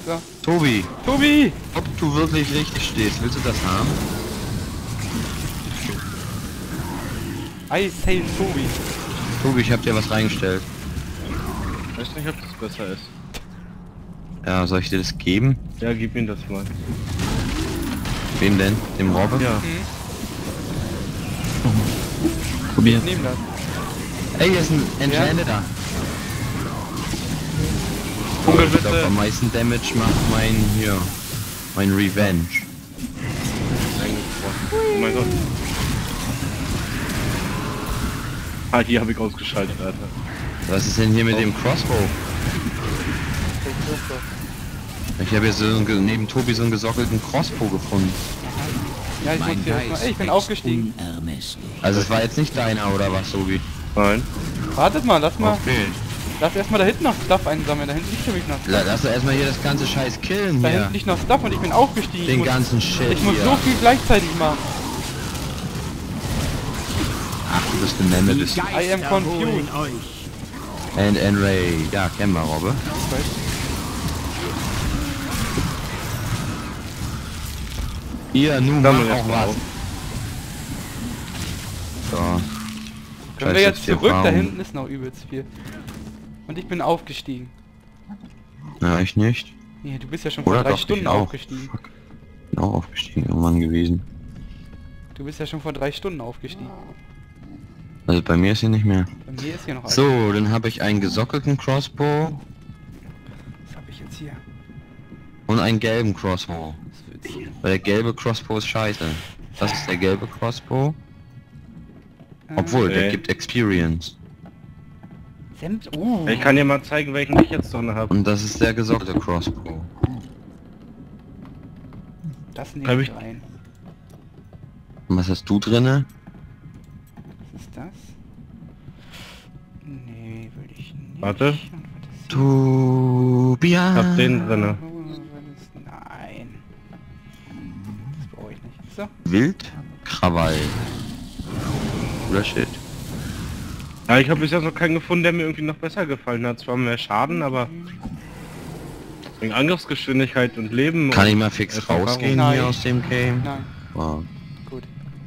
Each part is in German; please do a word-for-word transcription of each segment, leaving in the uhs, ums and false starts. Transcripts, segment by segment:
So. Tobi, Tobi! ob du wirklich richtig stehst, willst du das haben? I say Tobi. Tobi, ich hab dir was reingestellt. Ich weiß nicht, ob das besser ist. Ja, soll ich dir das geben? Ja, gib mir das mal. Wem denn? Dem Robbe? Ja. Hm. Probier. Ich nehm das. Ey, hier ist ein Enchanted da. Kumpel, Ich glaube, bitte. am meisten Damage macht mein hier. Mein Revenge. Oh mein Gott. Ah, hier habe ich ausgeschaltet, Alter. Was ist denn hier mit dem Crossbow? Ich habe hier so einen, ge- neben Tobi so einen gesockelten Crossbow gefunden. Ja, ich muss Mein hier erstmal. Geist Ey, ich bin wächst aufgestiegen. unermesslich. Also es war jetzt nicht deiner oder was, Tobi? Nein. Wartet mal, lass mal. Okay. Lass erstmal da hinten noch Stuff einsammeln. Da hinten liegt nämlich noch. La- Lass doch erstmal hier das ganze Scheiß killen Da hier. hinten liegt noch Stuff und ich bin aufgestiegen. Den ich muss, ganzen Shit ich muss hier. so viel gleichzeitig machen. Ach, du bist eine Memme, Die bist du. I am Geister confused. holen euch. And, and Ray. Ja, kennen wir, Robbe. Hier, nun mach Sammel auch erst mal was. auf. So. Können wir Scheiß jetzt die zurück? Da Erfahrung. hinten ist noch übelst viel. Und ich bin aufgestiegen. Ja, ich nicht. Nee, du bist ja schon Oder vor drei doch, Stunden ich auch. aufgestiegen. Fuck. Bin auch aufgestiegen irgendwann gewesen. Du bist ja schon vor drei Stunden aufgestiegen. Also bei mir ist hier nicht mehr. Bei mir ist hier noch alles. So, dann habe ich einen gesockelten Crossbow Was habe ich jetzt hier? und einen gelben Crossbow. Was willst du? Weil der gelbe Crossbow ist scheiße. Das ist der gelbe Crossbow. Obwohl, der Okay. gibt Experience. Semt. Oh. Ich kann dir mal zeigen, welchen ich jetzt drin habe. Und das ist der gesockelte Crossbow. Das Hab nehme ich ich- rein. Und was hast du drinne? Was ist das? Nee, will ich nicht. Warte. Und was ist Tobias. Hab den drinne. Oh, was ist- Nein. Das brauche ich nicht. So. Wildkrawall. Oder shit. Ja, ich habe bisher noch keinen gefunden, der mir irgendwie noch besser gefallen hat. Zwar mehr Schaden, aber wegen Angriffsgeschwindigkeit und Leben. Kann und ich mal fix Erfahrung. rausgehen Nein. hier aus dem Game? Nein. Wow. Gut.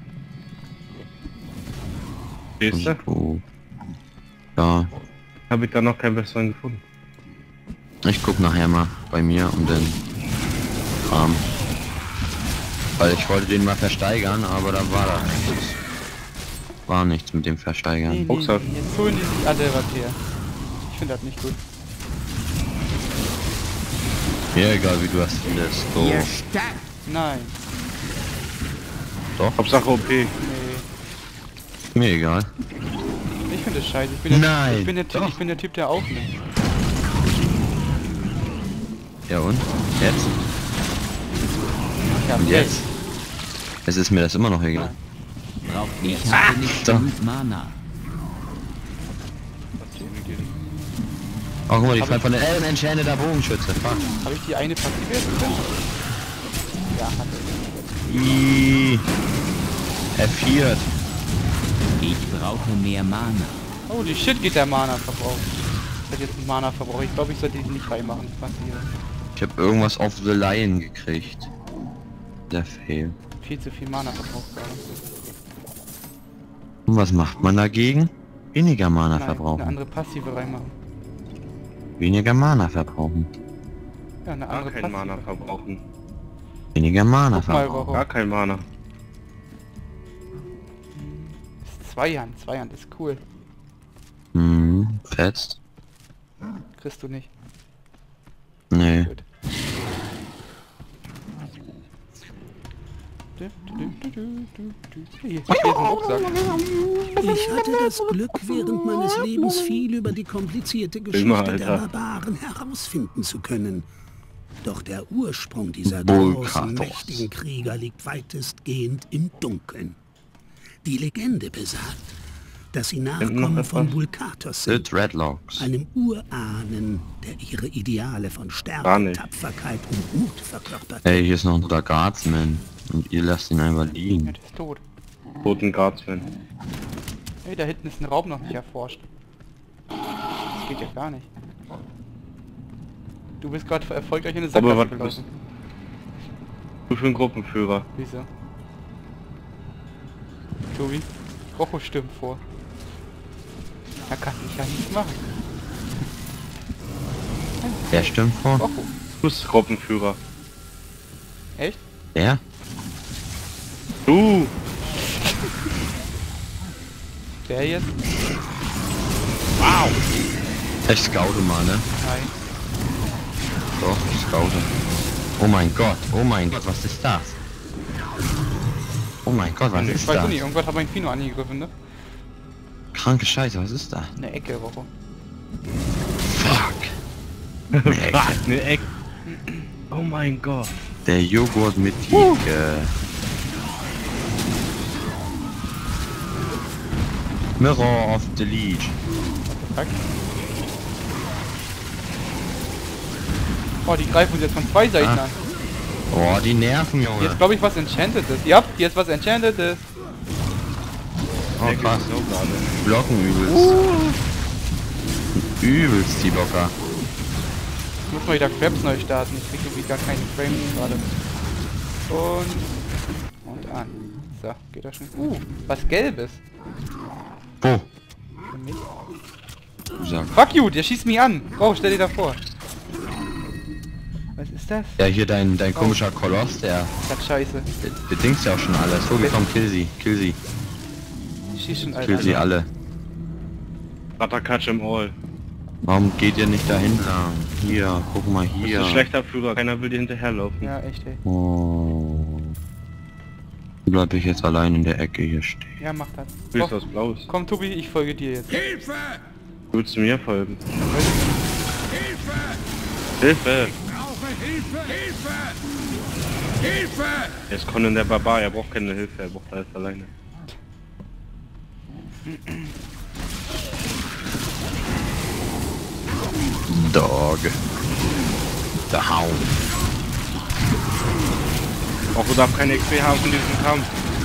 Siehst du? So. Ja, Habe ich da noch keinen besseren gefunden. ich guck nachher mal bei mir und dann Kram. Weil ich wollte den mal versteigern, aber da war da nichts. War nichts mit dem Nee, Versteigern. nee, Rucksack. nee, jetzt holen die sich alle was her. Ich finde das nicht gut. Mir egal wie du das findest. So. Ihr sterbt. Nein. Hauptsache O P. Nee. Mir egal. Ich finde das scheiße. Ich bin der, Nein, ich bin der, Typ, doch. ich bin der Typ, der aufnimmt. Ja und? Jetzt? Ja, Und okay. jetzt? Es ist mir das immer noch egal. Braucht ich habe nicht so. genug Mana. Oh, guck mal, die Hab Fall ich- von der Ellen Enchanted Bogenschütze. Fuck. Habe ich die eine Passive jetzt drin? Ja, hatte ich. Ih. F vier. Ich brauche mehr Mana. Oh, die Shit geht der Mana-Verbrauch. Ich hatte jetzt einen Mana-Verbrauch. Ich glaube, ich sollte die nicht reinmachen. Passive. Ich habe irgendwas auf The Lion gekriegt. Der Fail. Viel zu viel Mana-Verbrauch gerade. Und was macht man dagegen? Weniger Mana Nein, eine verbrauchen. andere Passive reinmachen. Weniger Mana verbrauchen. Ja, eine Gar andere kein Passive. Mana verbrauchen. Weniger Mana Guck mal, verbrauchen. warum. Gar kein Mana. Ist Zweihand. Zweihand ist cool. Hm, fetzt. Kriegst du nicht. Nee. Gut. Du, du, du, du, du, du. Hier, hier ist ein Rucksack. Ich hatte das Glück, während meines Lebens viel über die komplizierte Geschichte mal, der Alter. Barbaren herausfinden zu können. Doch der Ursprung dieser Vulkatos. großen, mächtigen Krieger liegt weitestgehend im Dunkeln. Die Legende besagt, dass sie noch Nachkommen von etwas? Vulkatos The sind, Dreadlocks. einem Urahnen, der ihre Ideale von Gar Stärke, nicht. Tapferkeit und Mut verkörpert. Ey, hier ist noch ein Guardsman. Und ihr lasst ihn einfach Ja, liegen. der ist tot. Toten Guardsman. Hey, da hinten ist ein Raum noch nicht erforscht. Das geht ja gar nicht. Du bist gerade erfolgreich in eine Aber Sackgasse was bist gelaufen. du für ein Gruppenführer? Wieso? Tobi, Rocho stimmt vor. Da kann ich ja nichts machen. Wer stimmt vor? Rocho. Du bist Gruppenführer. Echt? Der? Du! Der jetzt? Wow! Ich scoute mal, ne? Nein. Doch, ich scoute. Oh mein Gott, oh mein Gott, was ist das? Oh mein Gott, was Ich ist weiß das? auch nicht, irgendwas hat mein Kino angegriffen, ne? Kranke Scheiße, was ist da? Eine Ecke, Rocho. Fuck. Eine Ecke. Was? Eine Ecke. Oh mein Gott. Der Joghurt mit Ecke. Mirror of the Leech. Fuck. Oh, die greifen uns jetzt von zwei Seiten Ah. an. Oh, die nerven, Junge. Jetzt glaube ich was Enchantedes. Ja, jetzt was Enchantedes. Oh, Ecke krass. ist so gerade. Blocken übelst. Uh. Übelst die Blocker. Ich muss mal wieder Crabs neu starten. Ich kriege irgendwie gar keine Frames gerade. Und... Und an. So, geht das schon. Uh, was Gelbes. Wo? Für mich. Du sagst. Fuck you, der schießt mich an. Oh, stell dir da vor. Was ist das? Ja, hier dein, dein komischer Koloss, der Das scheiße. bedingt ja auch schon alles. So, komm, kill sie, kill sie, Schieß schon, kill sie alle. Ratterkatsch im All. Warum geht ihr nicht dahin lang? Hier, guck mal Du bist hier. ein schlechter Führer, keiner will dir hinterherlaufen. Ja, echt, ey. Oh. Bleib ich jetzt allein in der Ecke hier stehen. Ja, mach das. Du bist Oh, was Blaues. komm, Tobi, ich folge dir jetzt. Hilfe! Willst du mir folgen? Hilfe! Hilfe! Brauche Hilfe! Hilfe! Hilfe! Er ist Conan der Barbar, er braucht keine Hilfe, er braucht alles alleine. Dog. Der Hound. Auch du darfst keine X P haben von diesem Kampf.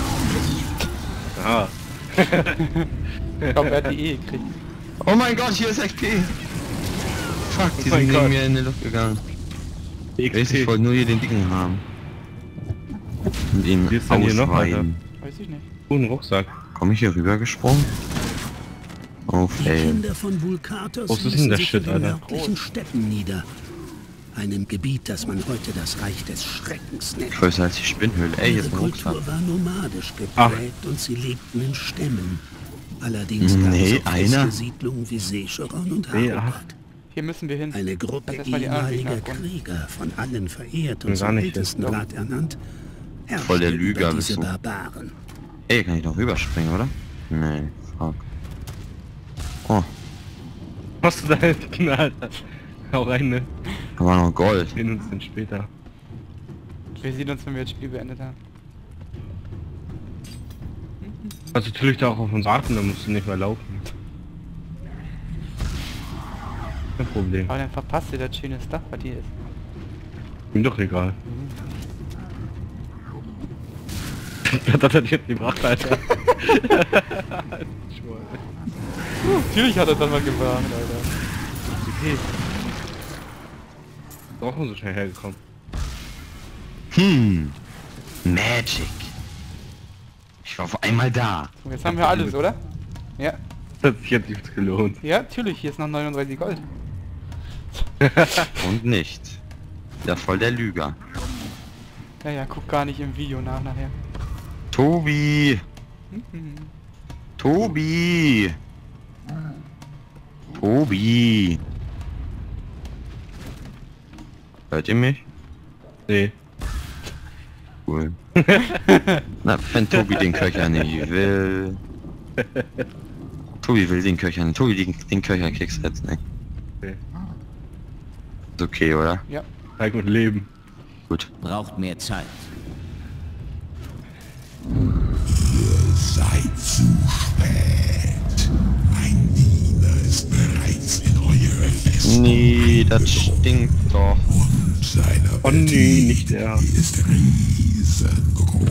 Aha. Ich glaube, er hat die E gekriegt. Oh mein Gott, hier ist X P. Fuck, die Oh mein sind neben Gott. mir in die Luft gegangen. Die Ich, ich wollte nur hier den Dicken haben. Und ihn Wie ist denn hier noch ausweiden. Weiß ich nicht. Guten Rucksack. Komm ich hier rüber gesprungen? Oh, Die fail. Kinder von Vulkatos Was ist denn ließen der sich Shit, in den Alter? nördlichen Steppen nieder. Einem Gebiet, das man heute das Reich des Schreckens nennt. Größer als die Spinnhöhle. Ey, Ihre jetzt ein Rucksack. Kultur war nomadisch Ach. geprägt und sie lebten in Stämmen. Allerdings gab Nee, es auch feste einer? Siedlungen wie Secheron und Nee, Harrogate. Hier müssen wir hin. Eine Gruppe Lass erst mal die anderen ehemaliger Gegner kommen. Krieger, von allen verehrt Bin und gar zum nicht ältesten jetzt, Rat ernannt, Voll der herrschte Lüger über bist diese du. Barbaren. Ey, kann ich noch rüberspringen, oder? Nee, fuck. Oh, Was du da geknallt hast. Hau rein, ne? da war noch Gold. Wir sehen uns dann später. Wir sehen uns, wenn wir das Spiel beendet haben. Also natürlich da auch auf uns warten, dann musst du nicht mehr laufen. Kein Problem. Aber dann verpasst ihr das schöne Stuff, was hier ist. Ihm doch egal. Das hat er jetzt gebracht, Alter. Natürlich hat er das mal gewarnt, Alter. Okay. Ist auch so schnell hergekommen. Hm. Magic. Ich war auf einmal da. Und jetzt haben wir alles, oder? Ja. Das hat sich jetzt nichts gelohnt. Ja, natürlich, hier ist noch neununddreißig Gold. Und nicht. Ja, voll der Lüger. Ja, ja, guck gar nicht im Video nach nachher. Tobi! Mhm. Tobi! Tobi! Hört ihr mich? Nee. Cool. Na, wenn Tobi den Köcher nicht will. Tobi will den Köcher nicht. Tobi den, den Köcher kriegst du jetzt nicht. Okay. Ist okay, oder? Ja. Zeig und Leben. Gut. Braucht mehr Zeit. Seid zu spät. Ein Diener ist bereits in eure Festung Nee, das stinkt doch. und seine Oh nee, nicht der. ist riesengroß.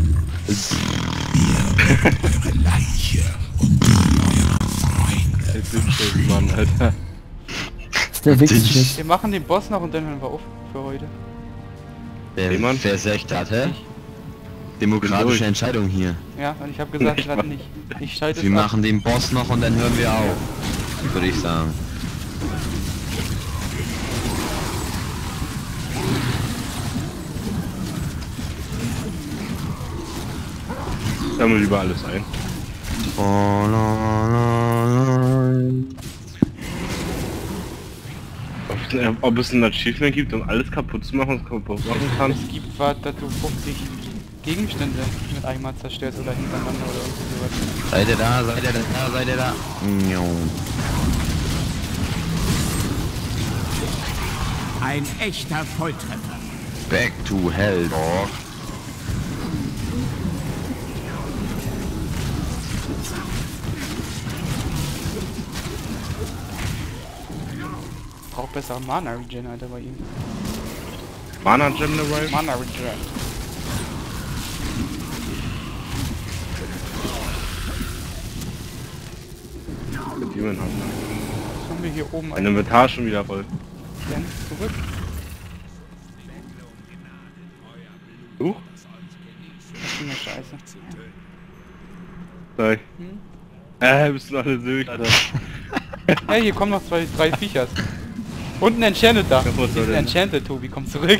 Ihr bekommt eure Leiche und die eurer Freunde. Der Dünnschädel, Mann, Alter. der Wichsschnitt. Wir machen den Boss noch und dann hören wir auf für heute. Wer, Jemand? wer sagt das, hä? Demokratische Entscheidung hier. Ja, und ich habe gesagt, ich werde nicht. Ich schalte es Wir ab. machen den Boss noch und dann hören wir auf. Würde ich sagen. Sammel lieber alles ein. Oh, la, la, la. Ob, äh, ob es ein Achievement gibt, um alles kaputt zu machen, was kaputt machen kann. Es gibt was, dass du fünfzig Gegenstände mit einmal zerstörst oder hintereinander oder irgendwie sowas. Seid ihr da? Seid ihr da? Seid ihr da? Jo. Ein echter Volltreffer. Back to hell, dog. Braucht besser Mana Regen, Alter, bei ihm. Mana General? Mana Regen. Mit Demon Hunter. Was haben wir hier oben? Mein Inventar schon wieder voll. Denn zurück. Du? Das ist eine Scheiße. Sorry. Hm? Äh, bist du alle süß, Alter. Hey, hier kommen noch zwei, drei Viechers. Und ein Enchanted da. Ja, was soll Die sind denn? Enchanted, Tobi, komm zurück.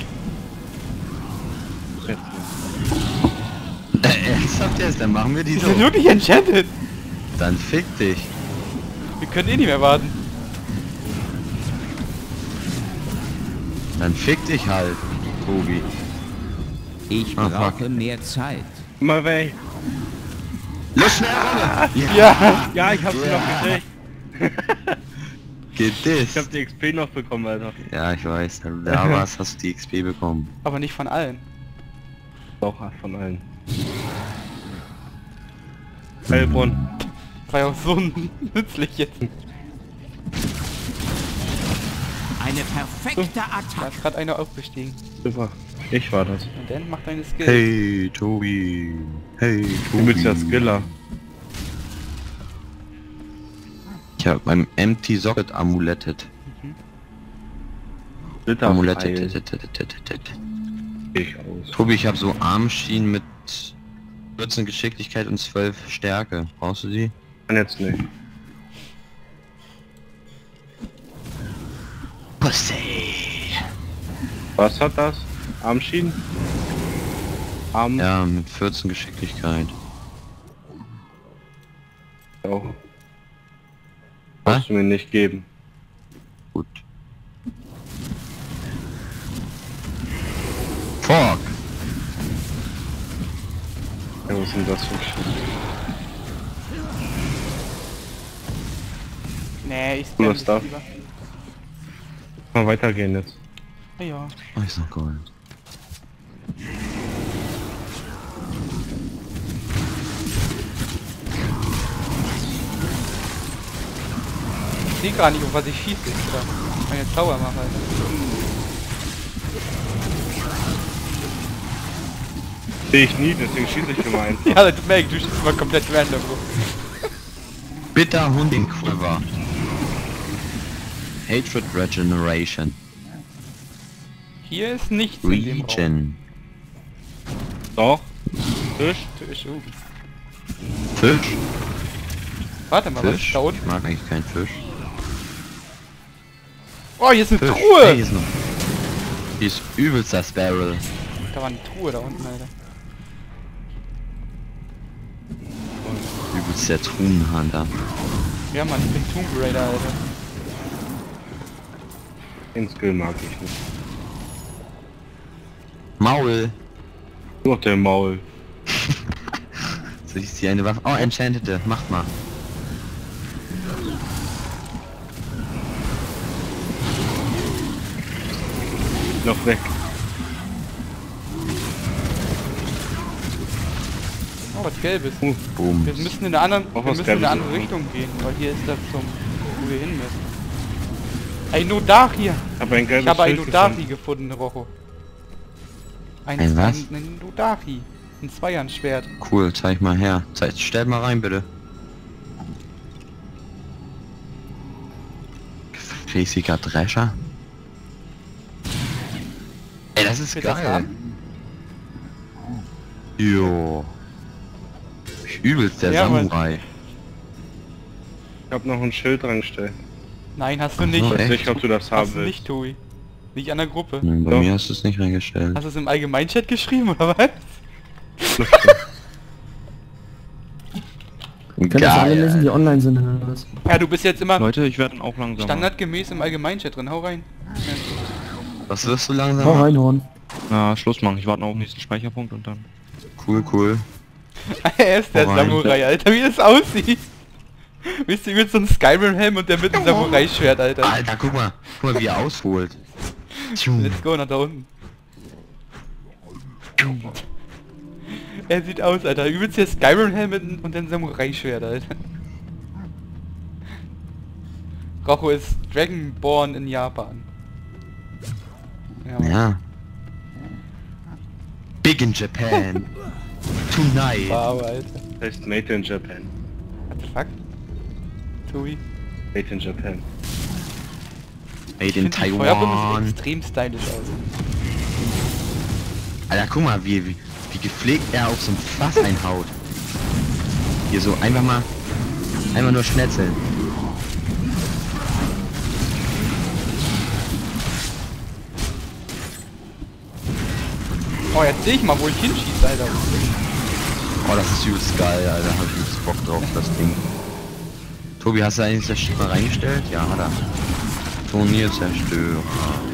Äh, ernsthaft jetzt? Dann machen wir die Die so. sind wirklich Enchanted. Dann fick dich. Wir können eh nicht mehr warten. Dann fick dich halt, Tobi. Ich Ah, brauche mehr Zeit. Mal weg. Los, schnell, Rolle! Ja. Ja, ich hab sie Ja. noch gekriegt. Geht Ich hab das? die X P noch bekommen, Alter. Ja, ich weiß. Wenn du da warst, hast du die X P bekommen. Aber nicht von allen. Doch, von allen. Heilbronn. War ja auch so nützlich jetzt. Eine perfekte Da Attacke. ist gerade einer aufgestiegen. Super. Ich war das. Und dann macht deine Skill. Hey, Tobi. Hey, Du Tobi. bist ja Skiller. Ich hab beim Empty Socket amulettet. Bitter Amulettet. Ich aus. Tobi, ich habe so Armschienen mit vierzehn Geschicklichkeit und zwölf Stärke. Brauchst du die? Kann jetzt nicht. Pussy. Was hat das? Armschienen? Arm? Ja, mit vierzehn Geschicklichkeit. Auch. Was? Musst du mir nicht geben. Gut. Fuck. Ja, was sind das für Nee, ich Cooler spam das Stuff. lieber. Mal weitergehen jetzt. Ah ja. Oh, ist noch Gold. Ich sehe gar nicht, auf was ich schieße. Ich kann jetzt Zauber machen, Alter. Sehe ich nie, deswegen schieße ich immer ein. Ja, das merke ich, du schießt mal komplett random. Bitter Hunding Quiver. Hatred Regeneration. Hier ist nichts in dem Raum. Regen. Doch. Fisch. Tisch, uh. Fisch. Warte mal, was ist Fisch. da Ich unten? mag eigentlich keinen Fisch. Oh, hier ist eine Fisch. Truhe! Hey, hier ist noch. Hier ist übelst das Barrel. Da war eine Truhe da unten, Alter. Übelst der Truhenhunter. Ja, Mann, ich bin Tomb Raider, Alter. Den Skill mag ich nicht. Maul. Nur der Maul. So ist hier eine Waffe. Oh, Enchantete. Macht mal. Noch weg. Oh, was Gelbes. Uh, Boom. Wir müssen in eine andere, Auch wir was müssen in eine Gelbes. andere Richtung gehen, weil hier ist das zum, wo wir hin müssen. Ein Nodachi! aber ein gelbes Ich habe ein Schild Nodachi gefunden, Rocho. Ein, Ein was? Ein, ein Nodachi. Ein Zweihandschwert. Cool, zeig mal her. Zeig, stell mal rein, bitte. Riesiger Drescher. Ey, das ist Willst du das geil. haben? Jo. Übelst der Ja, Mann. Samurai. Ich hab noch ein Schild dran gestellt. Nein, hast du Ach nicht. so, Ich weiß echt? nicht, ob du das haben Hast du willst. nicht, Tobi. Nicht an der Gruppe. Hm, Bei Doch. mir hast du es nicht reingestellt. Hast du es im Allgemeinchat geschrieben, oder was? Können das alle lesen, die online sind oder was? Ja, du bist jetzt immer Leute, ich werde auch langsam. standardgemäß im Allgemeinchat drin. Hau rein. Was wirst du langsam? Hau rein, Horn. Na, Schluss machen. Ich warte noch auf den nächsten Speicherpunkt und dann. Cool, cool. Er ist der Hau rein. Samurai, Alter, wie das aussieht. Wisst ihr, mit so einem Skyrim-Helm und der mit einem Samurai-Schwert, Alter. Alter, guck mal. Guck mal, wie er ausholt. Tschum. Let's go nach da unten. Er sieht aus, Alter. Übelst der Skyrim-Helm mit einem- und ein Samurai-Schwert, Alter. Rocho ist Dragonborn in Japan. Ja, Mann. Ja. Big in Japan. Tonight. Wow, Alter. Das heißt Made in Japan. What the fuck? Tobi? Made in Japan. Made Ich in find, die Feuerbombe sieht Taiwan. extrem stylisch aus. Alter, guck mal, wie, wie, wie gepflegt er auf so ein Fass einhaut. Hier so einfach mal, einfach nur schnetzeln. Oh, jetzt sehe ich mal, wo ich hinschieße, Alter. Oh, das ist übelst geil, Alter. Hab ich übelst Bock drauf, das Ding. Tobi, hast du eigentlich das Schiff mal reingestellt? Ja, hat er. Turnierzerstörer.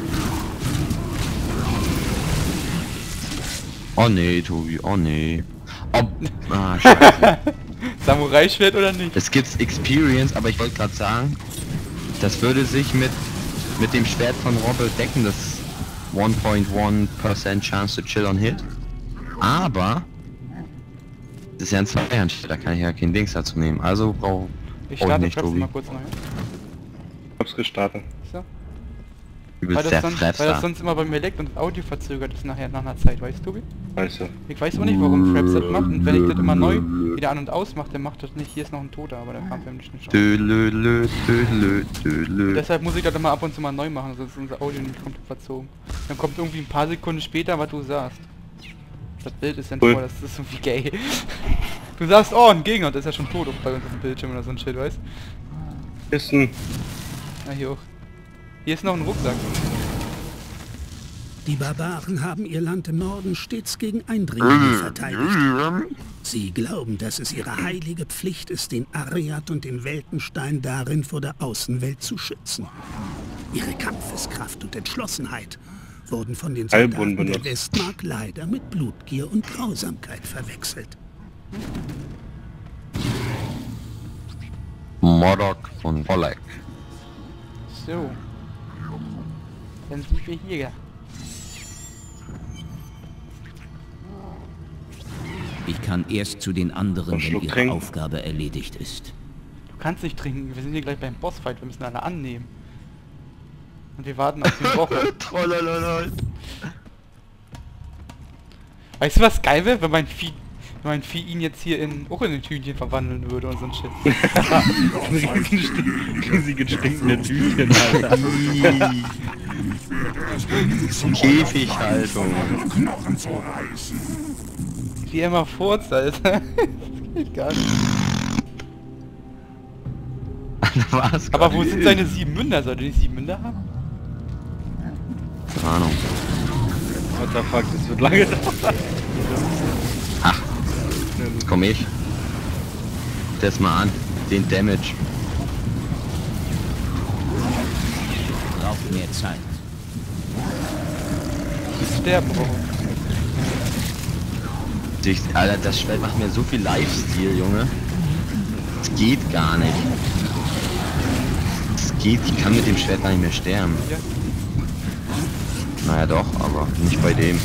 Oh nee, Tobi, oh nee. Oh, ah, scheiße. Samurai-Schwert oder nicht? Es gibt's Experience, aber ich wollte gerade sagen, das würde sich mit mit dem Schwert von Robert decken, das one point one percent Chance to chill on hit. Aber das ist ja ein Zweihandschwert, da kann ich ja kein Dings dazu nehmen. Also brauche Ich brauch ich starte nicht, trotzdem Tobi. mal kurz neu. Ich hab's gestartet. So. Übelst Weil das, der sonst, weil das Frapster. sonst immer bei mir leckt und das Audio verzögert ist nachher nach einer Zeit, weißt du, Tobi? Weißt du. Ich weiß auch nicht, warum Fraps das macht und wenn ich das immer neu wieder an- und ausmache, dann macht das nicht. Hier ist noch ein Toter, aber der kam für mich nicht schon. Dölölö, dölö, dölö. Deshalb muss ich das immer ab und zu mal neu machen, sonst ist unser Audio nicht komplett verzogen. Dann kommt irgendwie ein paar Sekunden später, was du sagst. Das Bild ist dann Cool. vor, das ist irgendwie gay. Du sagst, oh, ein Gegner, das ist ja schon tot bei uns auf dem Bildschirm oder so ein Shit, weißt du? Ist ein... Na, hier auch. Hier ist noch ein Rucksack. Die Barbaren haben ihr Land im Norden stets gegen Eindringlinge verteidigt. Sie glauben, dass es ihre heilige Pflicht ist, den Ariad und den Weltenstein darin vor der Außenwelt zu schützen. Ihre Kampfeskraft und Entschlossenheit wurden von den Heilbrunnen Soldaten der benutzt. Westmark leider mit Blutgier und Grausamkeit verwechselt. Modok von Volek. So. Dann sind wir hier. Ich kann erst zu den anderen, Einen wenn Schluck ihre trinken. Aufgabe erledigt ist. Du kannst nicht trinken, wir sind hier gleich beim Bossfight, wir müssen alle annehmen. Und wir warten auf den Woche. Trollololol. Weißt du, was geil wäre, wenn mein Vieh, wenn mein Vieh ihn jetzt hier in auch in ein Tütchen verwandeln würde und so ein Shit. Riesige stinkende Tütchen, Alter. Käfighaltung. Knochen zerreißen. Wie er immer furzt, Alter. Das geht gar nicht. Was? Aber wo sind seine sieben Münder? Soll er die sieben Münder haben? Keine Ahnung. What the fuck, das wird lange dauern. Jetzt komm ich. Das mal an. Den Damage. Braucht mehr Zeit. Die sterben, Bro. Ich, Alter, das Schwert macht mir so viel Lifesteal, Junge. Es geht gar nicht. Es geht, ich kann mit dem Schwert gar nicht mehr sterben. Ja. Naja doch, aber nicht bei dem.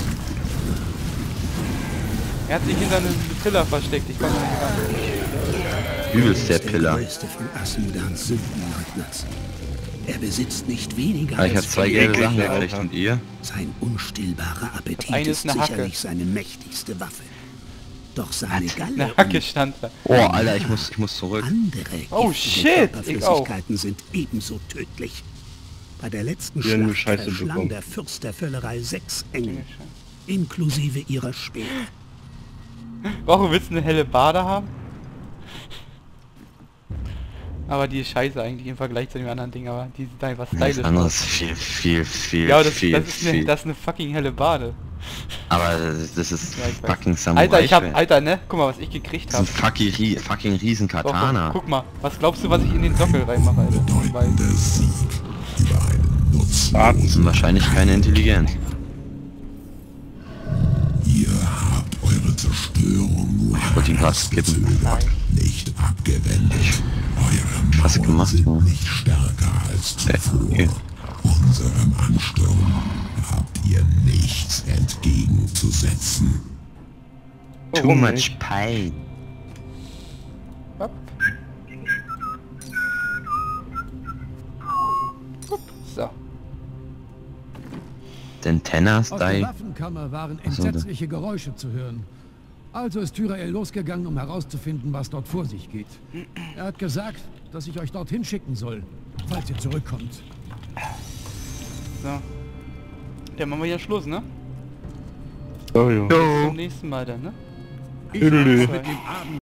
Er hat sich hinter einem Pillar versteckt, ich komme nicht ran. Übelst der Er ist Pillar. Der größte von Asmodans Sündenleugners. Er besitzt nicht weniger Ah, ich hab als zwei vier gelbe eklig, Sachen Alter. gekriegt und ihr? Sein unstillbarer Appetit eine ist ist eine Hacke. sicherlich seine mächtigste Waffe. Doch seine Eine Galle Hacke stand da. Oh, Alter, ich muss, ich muss zurück. und andere Oh, giftige shit, ich auch. Körperflüssigkeiten sind ebenso tödlich. Bei der letzten Die haben nur Schlacht Scheiße verschlang bekommen. der Fürst der Völlerei sechs Engel, inklusive ihrer Speere. Warum willst du eine helle Bade haben? Aber die ist scheiße eigentlich im Vergleich zu den anderen Dingen, aber die sind einfach Das stylisch. andere ist viel, viel, viel, Ja, das, viel, das, ist eine, viel. das ist eine fucking helle Bade. Aber das ist Ja, ich weiß. fucking Samurai. Alter, ich hab, Schwert. Alter, ne? Guck mal, was ich gekriegt Das habe. ist ein fucking, rie- fucking riesen Katana. Guck mal, was glaubst du, was ich in den Sockel reinmache, Alter? Weil, Bedeutender Sieg über einen Das nutzlosen. sind wahrscheinlich keine Intelligenz. Ihr habt eure Zerstörung nur Ich wollte ihn gerade skippen. verzögert, nicht abgewendet. Eure Hast du Mauern gemacht, sind ja. nicht stärker als zuvor. okay. Unserem Ansturm habt ihr nichts entgegenzusetzen. Too Warum much nicht? pain. hopp. Hopp. So. Denn Tenors Aus der die. Waffenkammer waren Ach so, da. entsetzliche Geräusche zu hören. Also ist Tyrael losgegangen, um herauszufinden, was dort vor sich geht. Er hat gesagt, dass ich euch dorthin schicken soll, falls ihr zurückkommt. So. Dann machen wir hier Schluss, ne? Oh, ja. Bis zum nächsten Mal dann, ne? Ich werde Tüdelü. mit dem Abend